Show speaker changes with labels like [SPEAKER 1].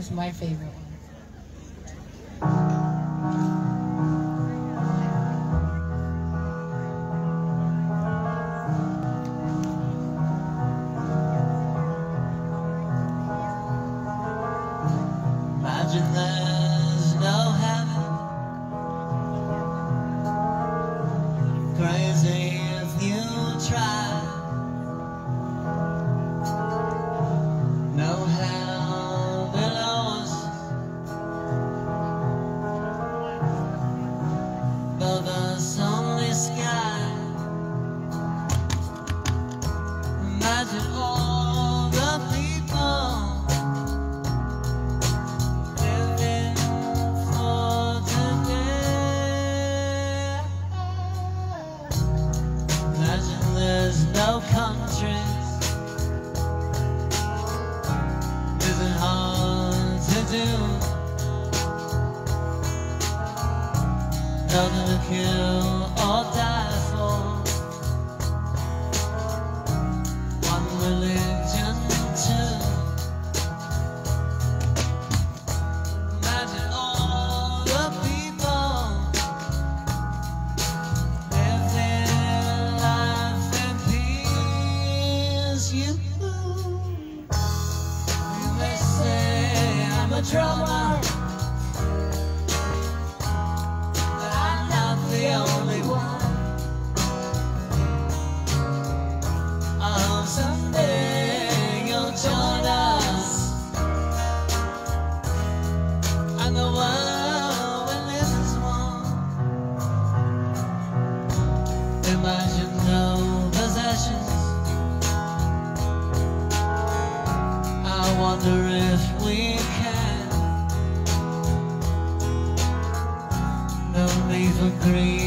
[SPEAKER 1] This is my favorite one.
[SPEAKER 2] Imagine there's no heaven. Crazy if you try. No hell below us, but us only sky. Imagine all the people living for today. Imagine there's no countries. Isn't hard to do. Nothing to kill or die for. One religion too. Imagine all the people living life in peace. You may say I'm a drummer, but I'm not the only one. I hope someday you'll join us, and the world will live as one. Imagine no possessions. I wonder if we can. No need for greed.